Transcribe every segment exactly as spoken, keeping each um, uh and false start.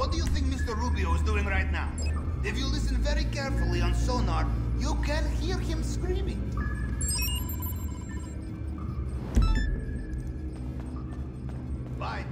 What do you think Mister Rubio is doing right now? If you listen very carefully on sonar, you can hear him screaming. Bye.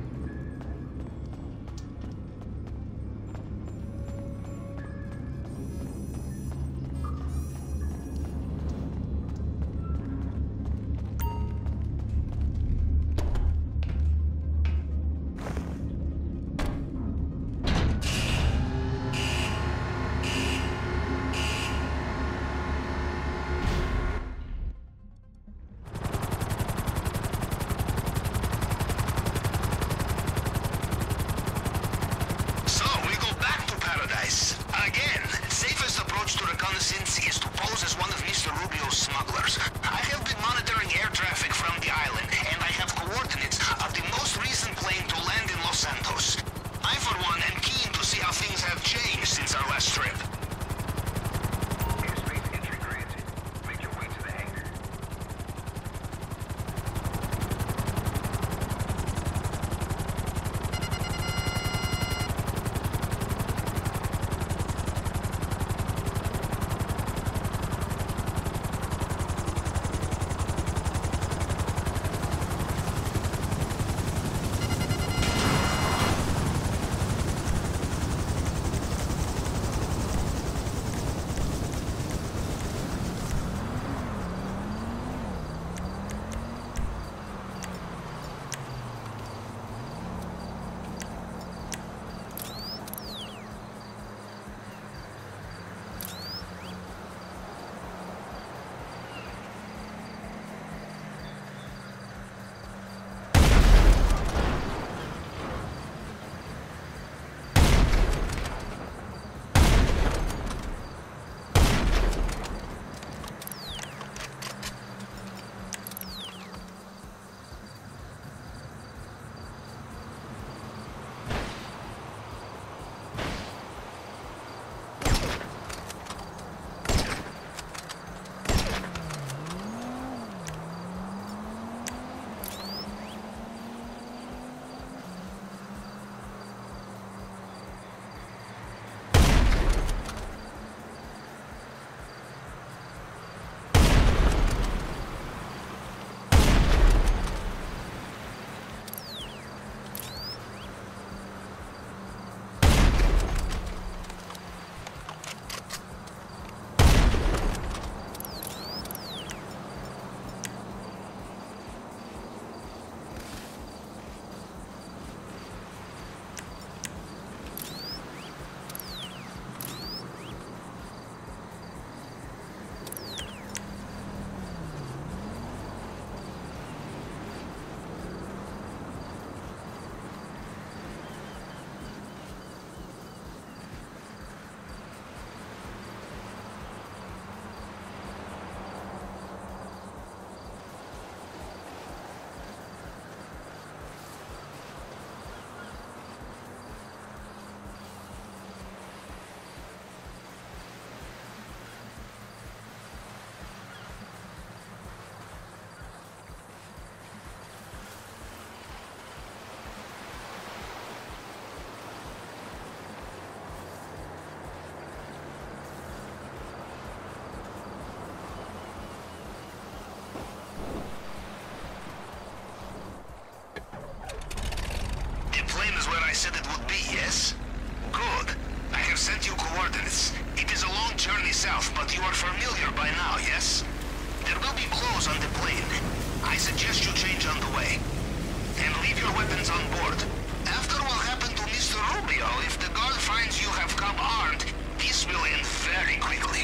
said it would be, yes? Good. I have sent you coordinates. It is a long journey south, but you are familiar by now, yes? There will be blows on the plane. I suggest you change on the way. And leave your weapons on board. After what happened to Mister Rubio, if the guard finds you have come armed, this will end very quickly.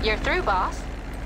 You're through, boss.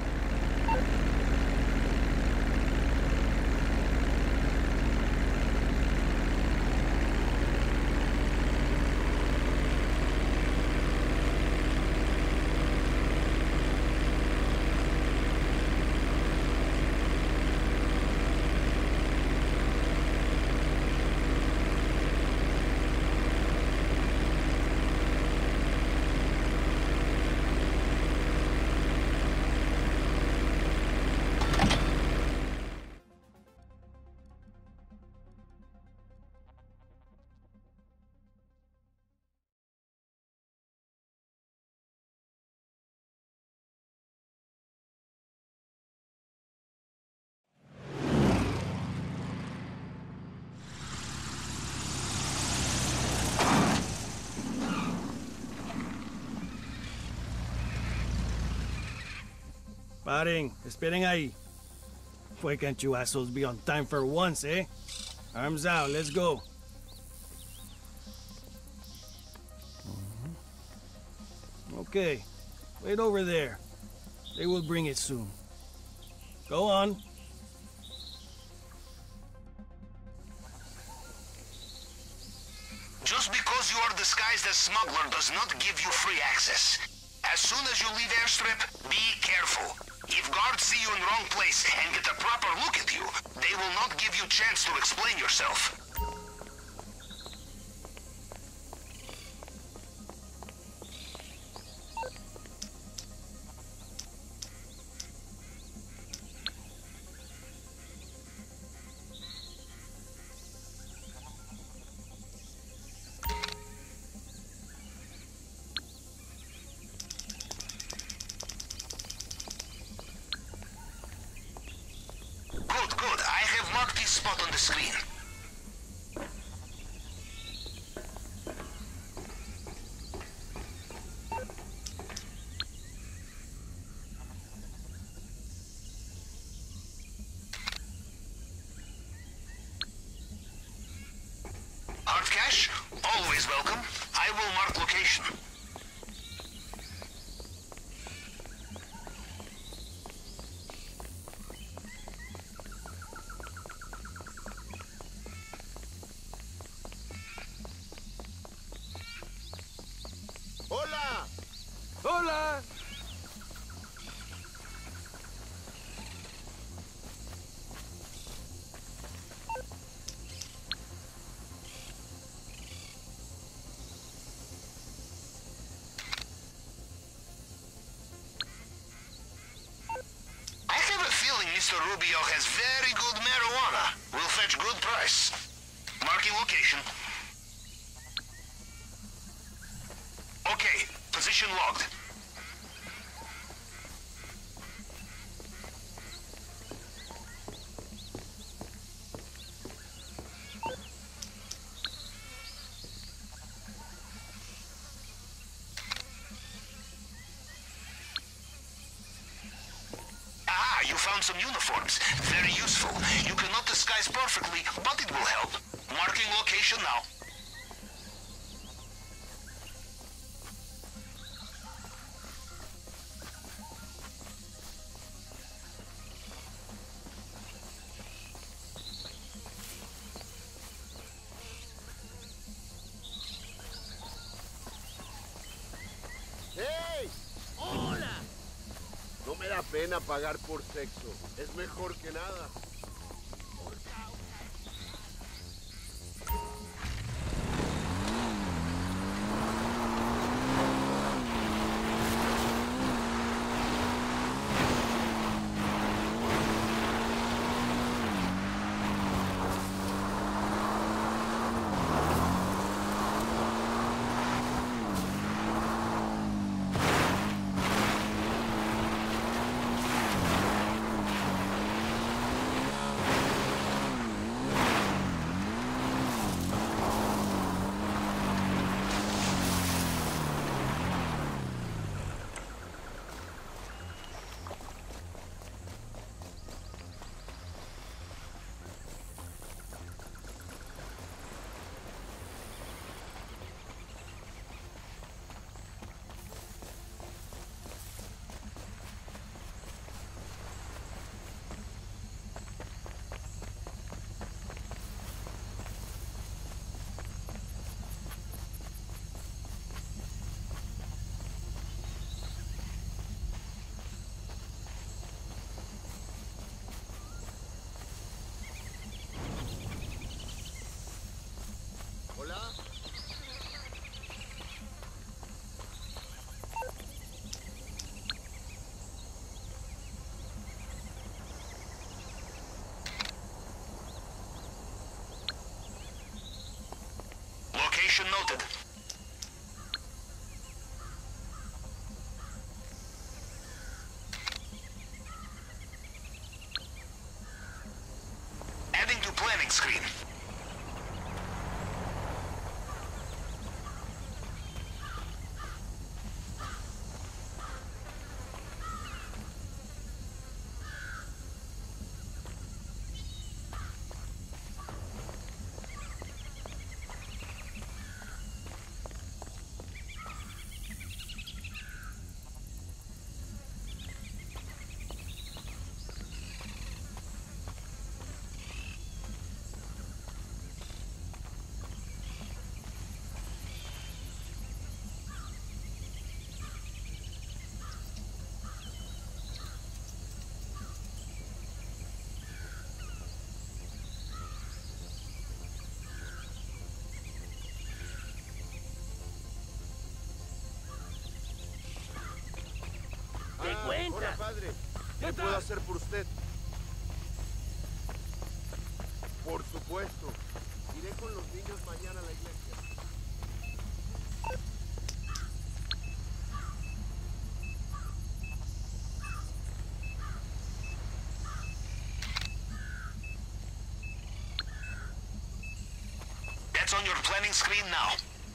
Paring, esperen ahí. Why can't you assholes be on time for once, eh? Arms out, let's go. Mm-hmm. Okay, wait over there. They will bring it soon. Go on. Just because you are disguised as smuggler does not give you free access. As soon as you leave airstrip, be careful. If guards see you in the wrong place and get a proper look at you, they will not give you a chance to explain yourself. Good, good. I have marked this spot on the screen. Hard cash? Always welcome. I will mark location. Hola! Hola! I have a feeling Mister Rubio has very good marijuana. Will fetch good price. Marking location. Okay, position logged. Ah, you found some uniforms. Very useful. You cannot disguise perfectly, but it will help. Marking location now. ¡Hey! ¡Hola! No me da pena pagar por sexo. Es mejor que nada. Location noted. Adding to planning screen. ¿Qué ah, cuenta? Hola, padre. ¿Qué puedo hacer por usted? Por supuesto. Iré con los niños mañana a la iglesia. That's on your planning screen now.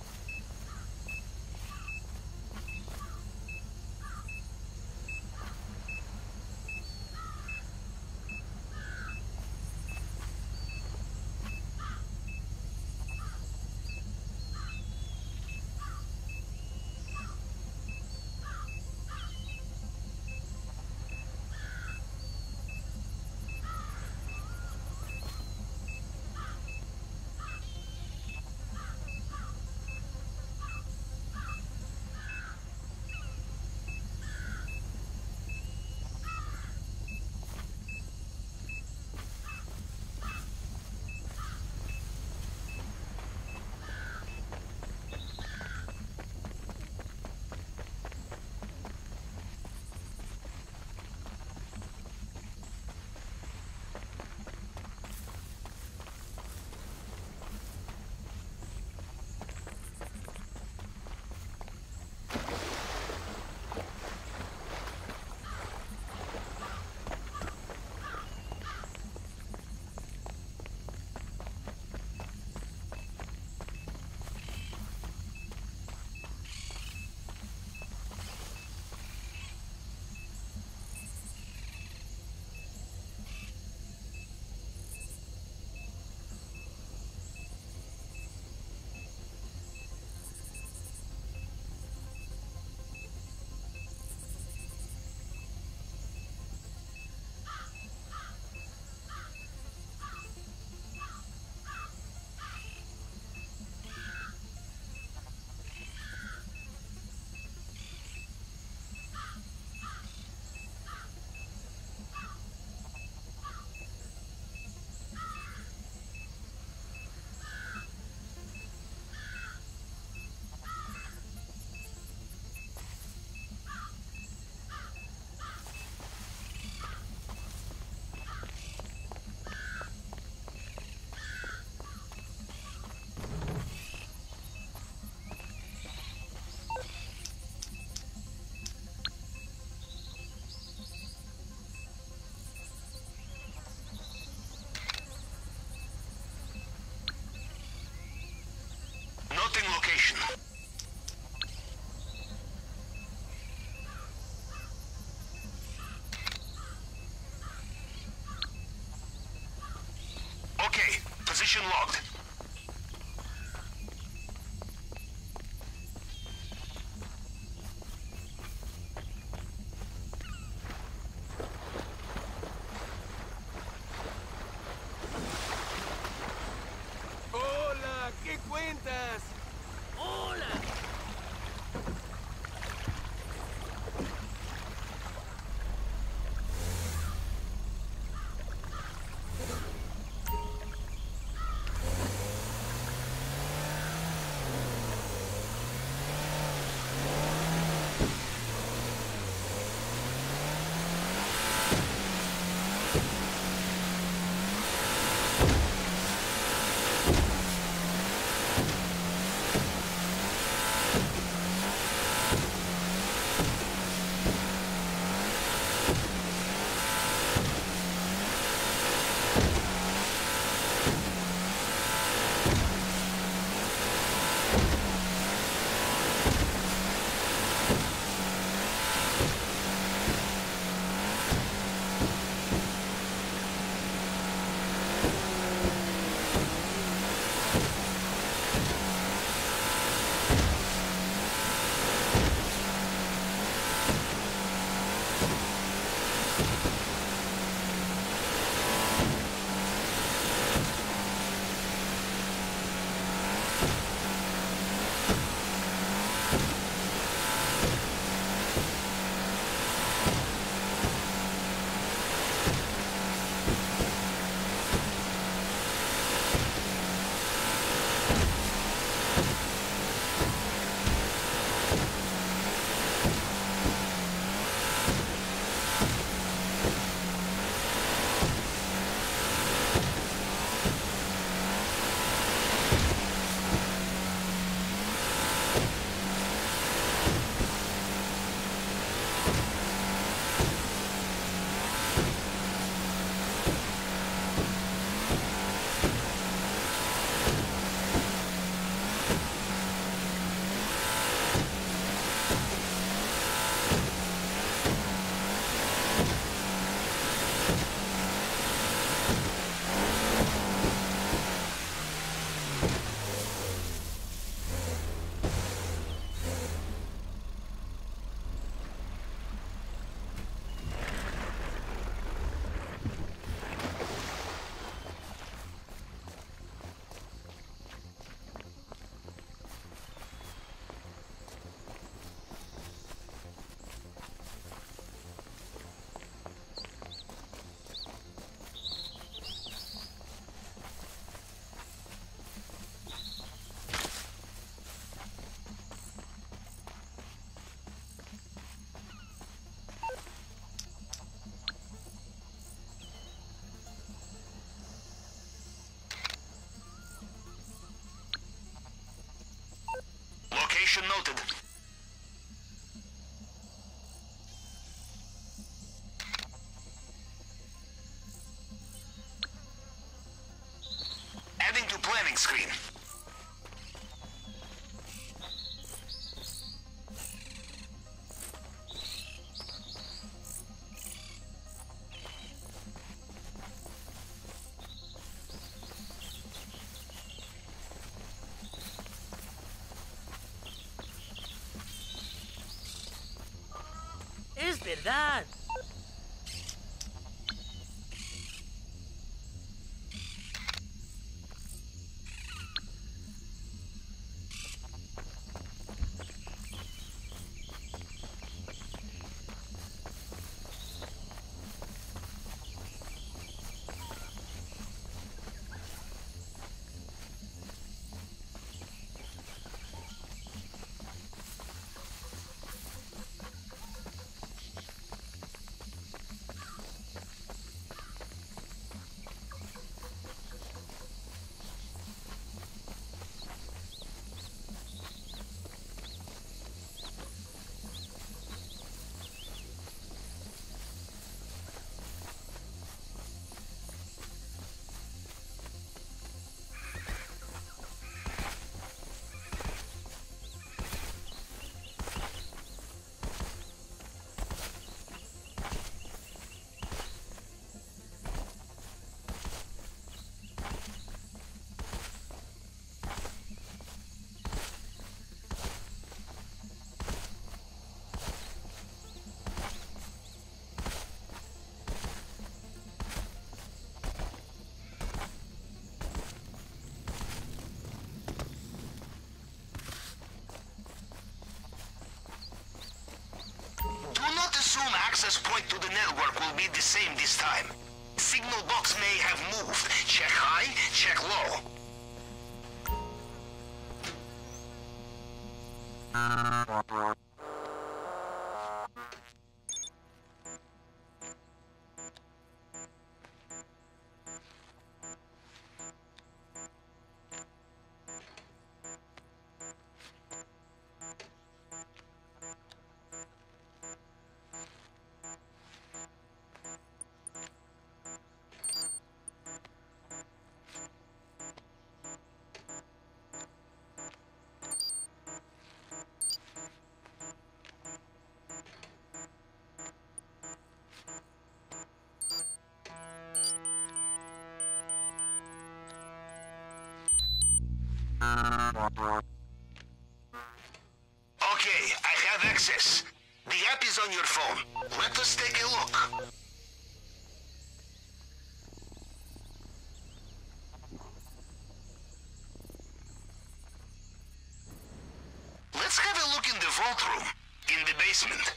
Noting location. Okay, position logged. Hola, ¿qué cuentas? Hola. Location noted. Adding to planning screen. Es verdad. Assume access point to the network will be the same this time. Signal box may have moved. Check high, check low. Okay, I have access. The app is on your phone. Let us take a look. Let's have a look in the vault room, in the basement.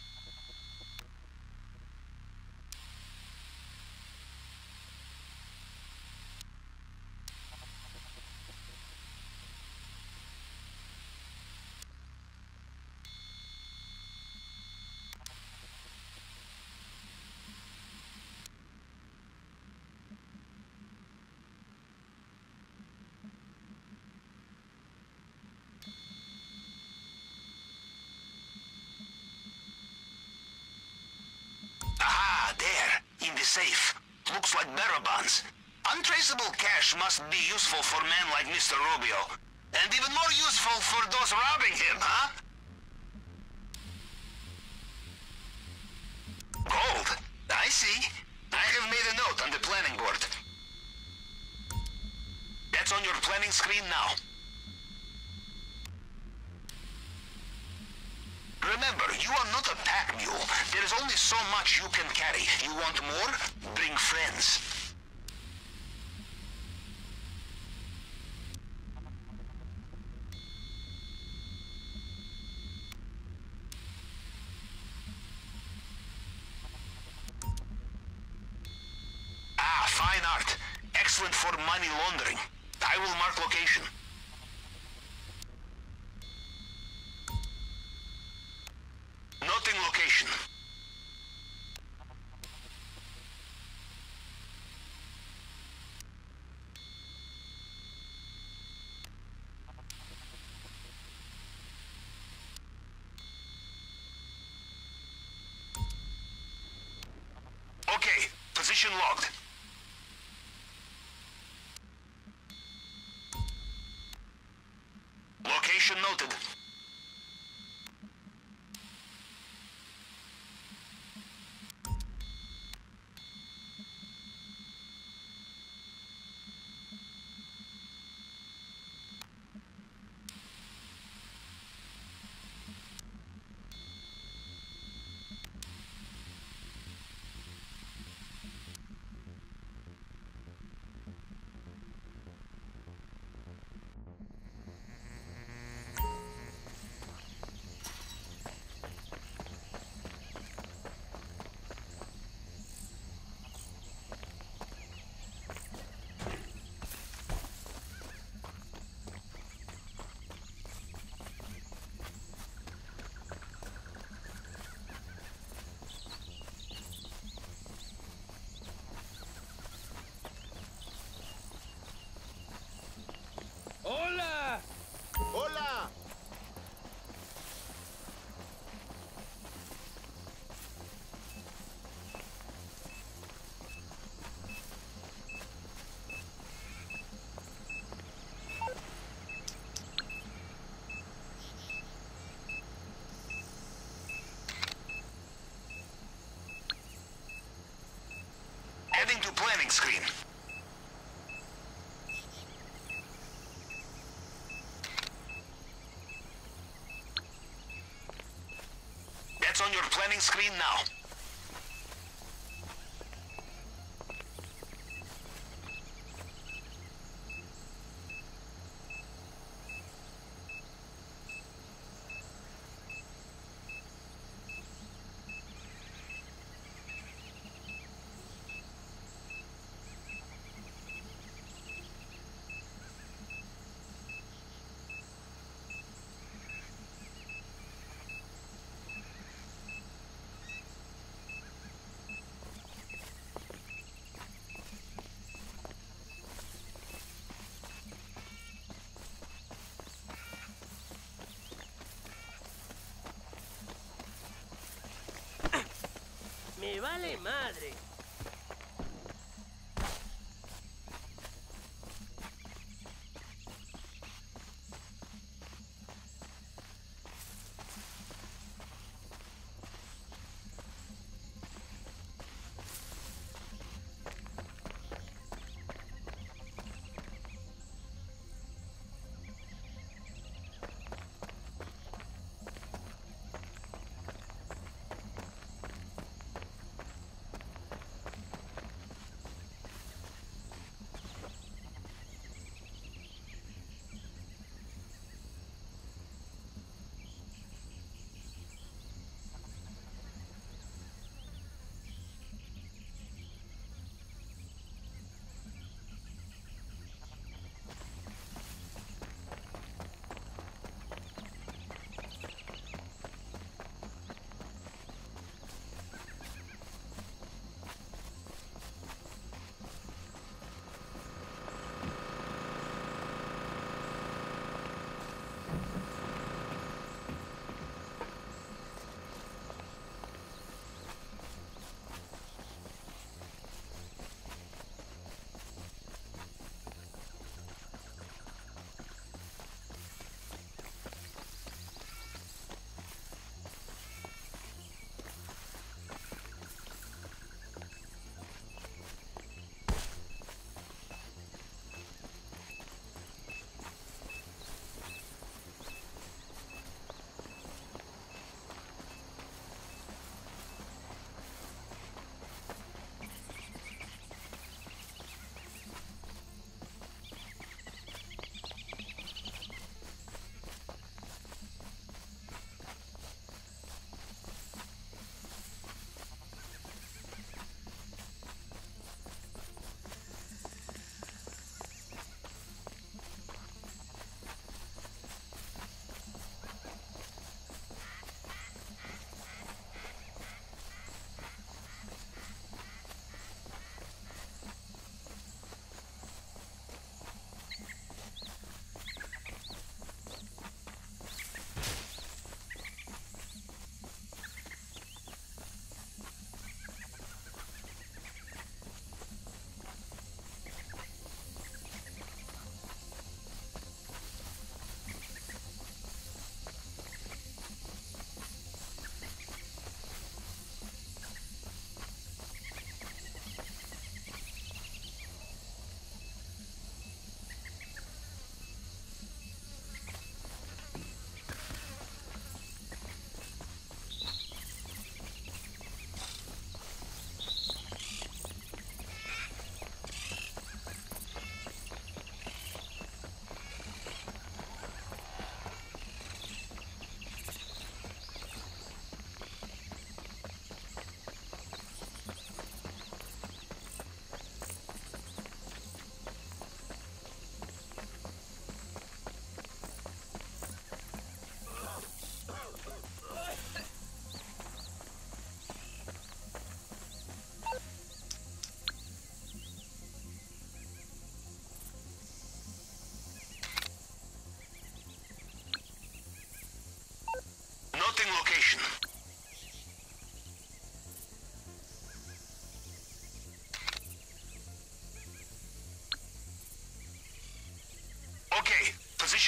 Ah, there, in the safe. Looks like bearer bonds. Untraceable cash must be useful for men like Mister Rubio. And even more useful for those robbing him, huh? Gold. I see. I have made a note on the planning board. That's on your planning screen now. Remember, you are not a pack mule. There is only so much you can carry. You want more? Bring friends. Ah, fine art. Excellent for money laundering. I will mark location. Noting location. logged. Location noted. ¡Hola! ¡Hola! Heading to planning screen. That's on your planning screen now. Me vale madre.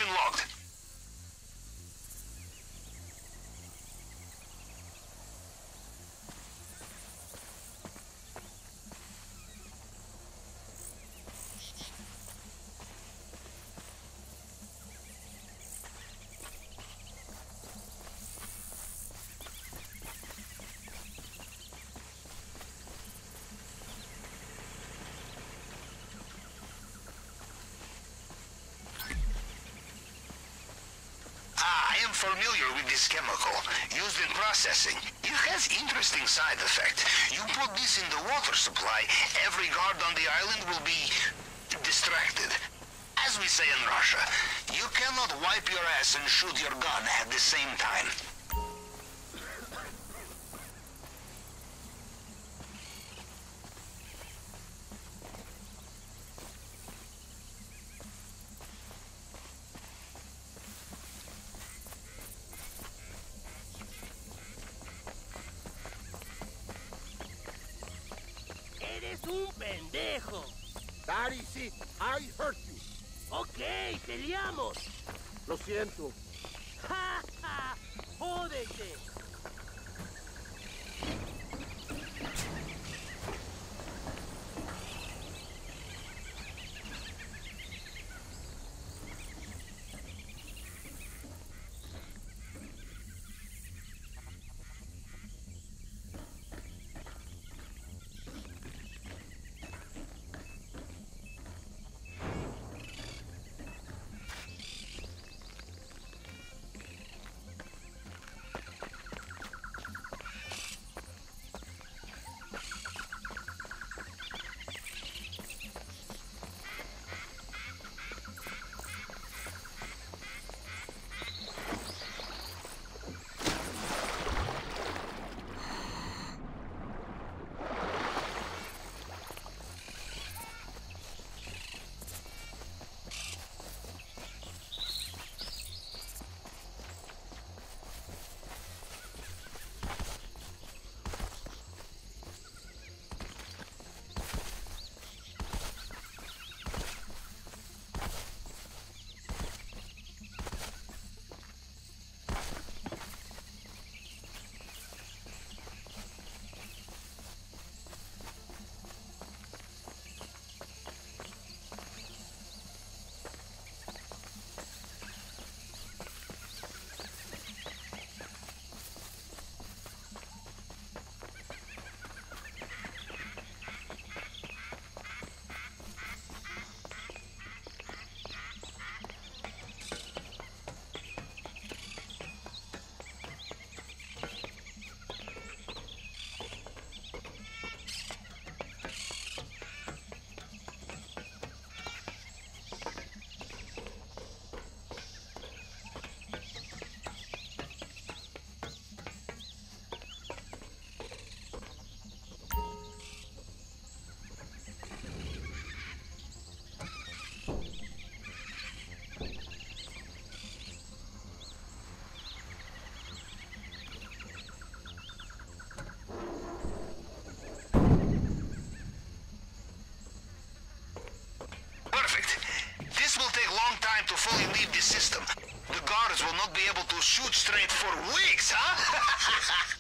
logged. Familiar with this chemical, used in processing. It has interesting side effect. You put this in the water supply, every guard on the island will be distracted. As we say in Russia, you cannot wipe your ass and shoot your gun at the same time. Eres un pendejo. That easy. I hurt you. Ok, peleamos. Lo siento. ¡Ja, ja! ¡Jódete! To fully leave the system. The guards will not be able to shoot straight for weeks, huh?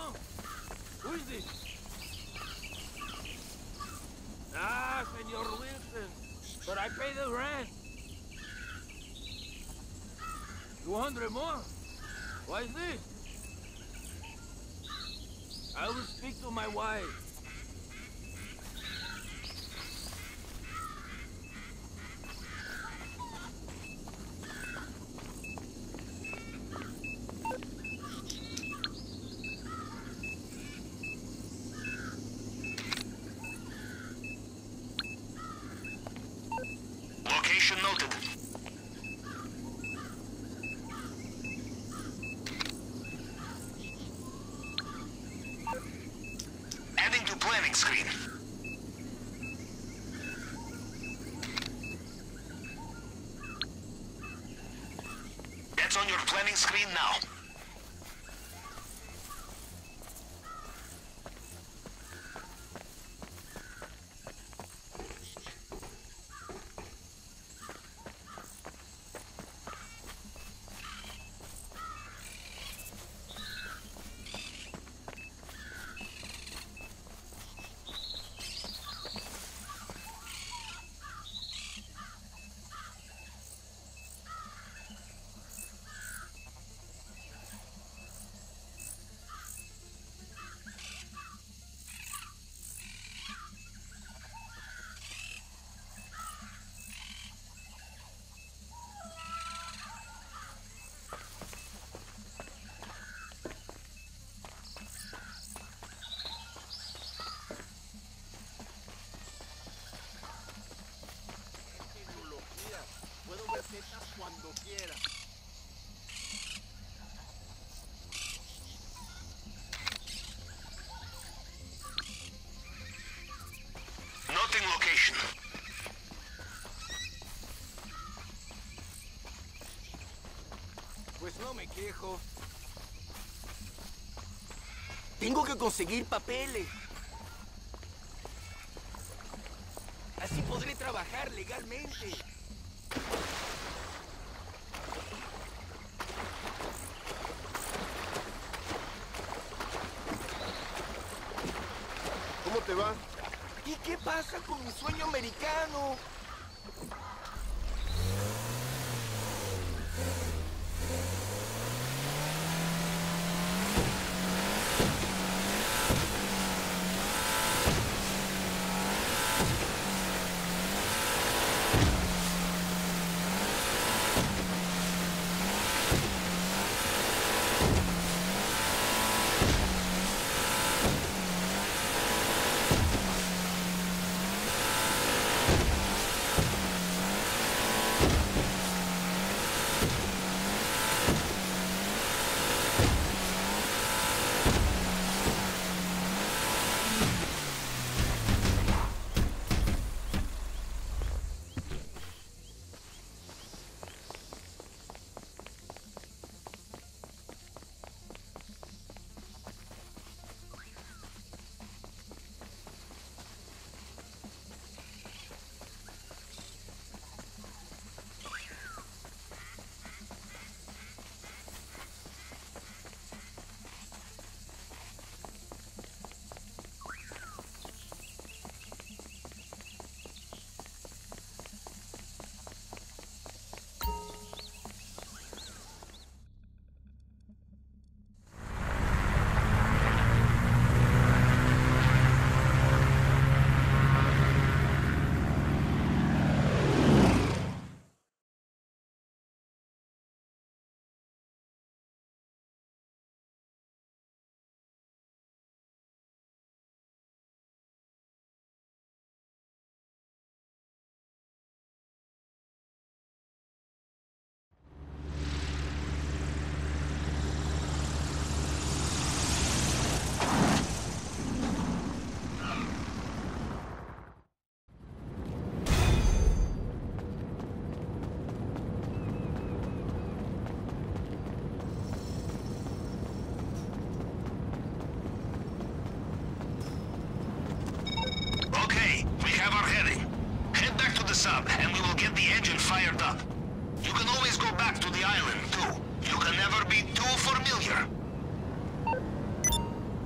Huh? Who is this? Ah, Senor Wilson. But I pay the rent. Two hundred more? Why is this? I will speak to my wife. Location noted. Adding to planning screen. That's on your planning screen now. Puedo ver setas cuando quiera. Noting location. Pues no me quejo. Tengo que conseguir papeles. Así podré trabajar legalmente. ¿Cómo te va? ¿Y qué pasa con mi sueño americano? Sub, and we will get the engine fired up. You can always go back to the island, too. You can never be too familiar.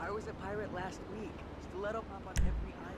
I was a pirate last week. Stiletto pop on every island.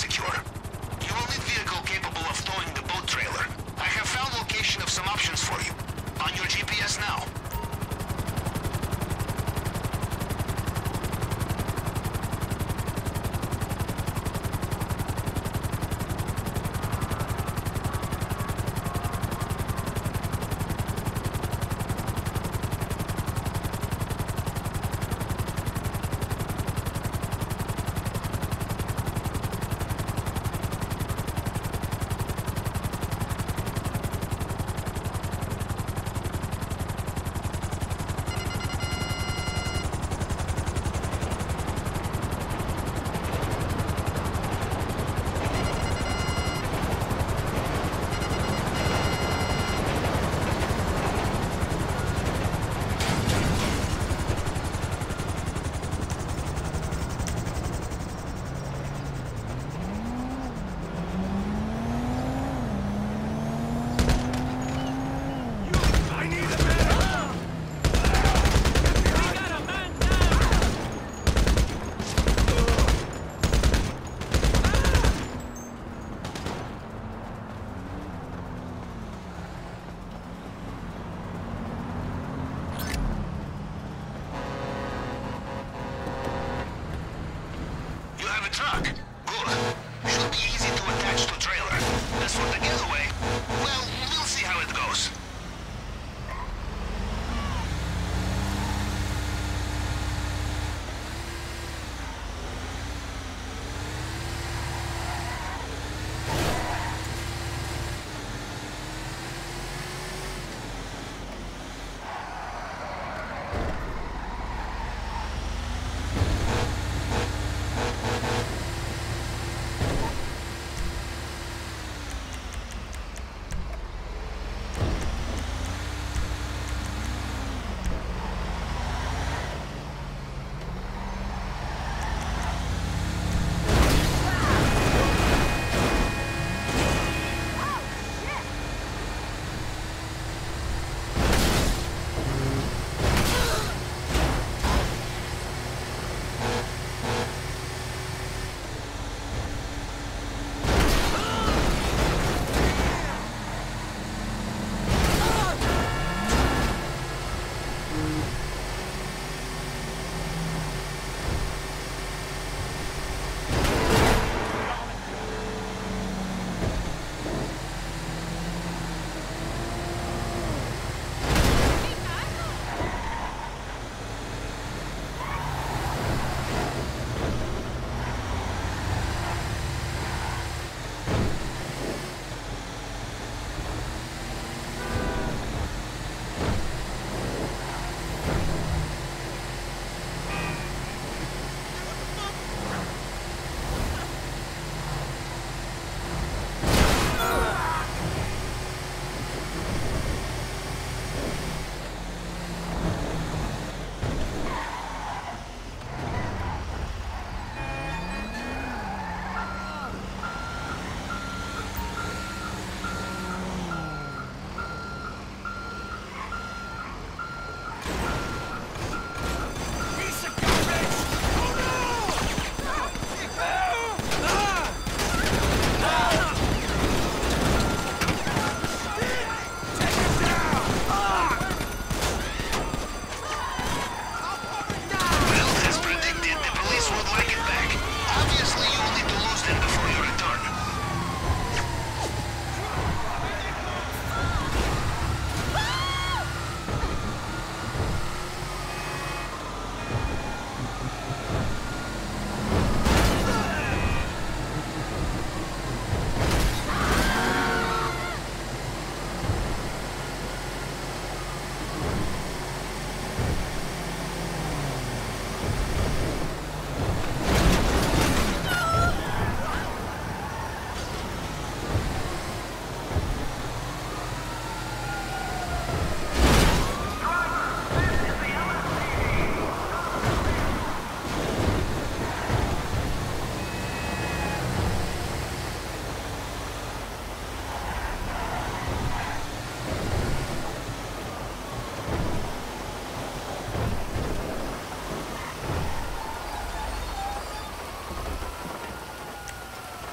secure. You will need vehicle capable of towing the boat trailer. I have found location of some options for you. On your G P S now.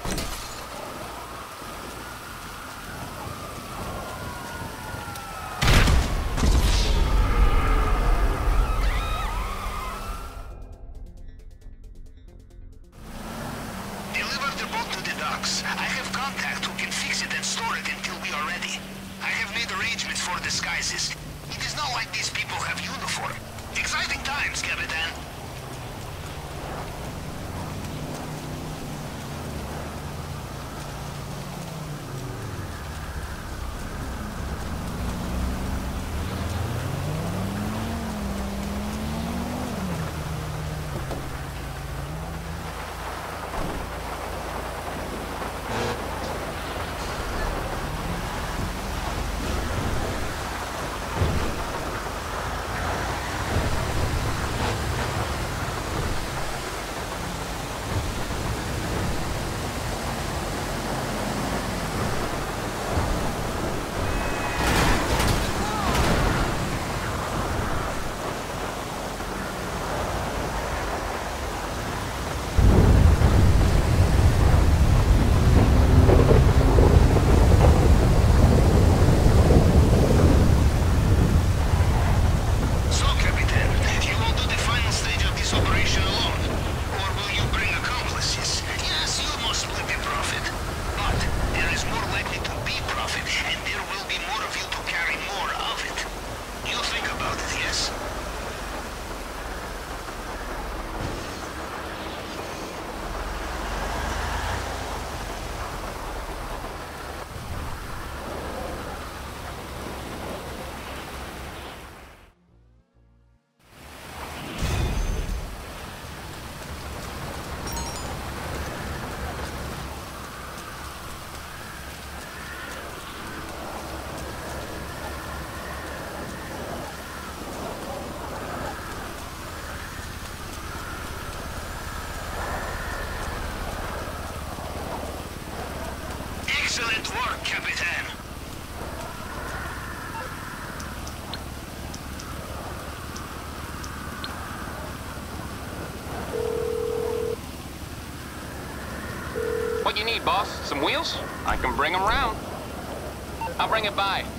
I have contact who can fix it and store it until we are ready. I have made arrangements for disguises. It is not like these people have uniform. Exciting times, Capitan. Excellent work, Capitan. What you need, boss? Some wheels? I can bring them round. I'll bring it by.